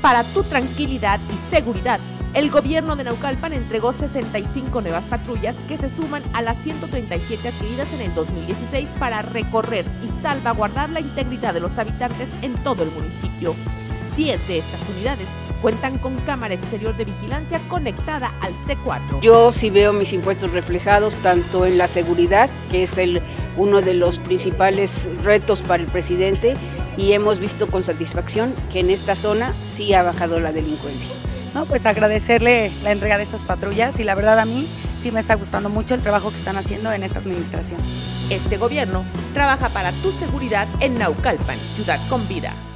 Para tu tranquilidad y seguridad, el gobierno de Naucalpan entregó 65 nuevas patrullas que se suman a las 137 adquiridas en el 2016 para recorrer y salvaguardar la integridad de los habitantes en todo el municipio. 10 de estas unidades cuentan con cámara exterior de vigilancia conectada al C4. Yo sí veo mis impuestos reflejados tanto en la seguridad, que es uno de los principales retos para el presidente, y hemos visto con satisfacción que en esta zona sí ha bajado la delincuencia. No, pues agradecerle la entrega de estas patrullas y la verdad a mí sí me está gustando mucho el trabajo que están haciendo en esta administración. Este gobierno trabaja para tu seguridad en Naucalpan, ciudad con vida.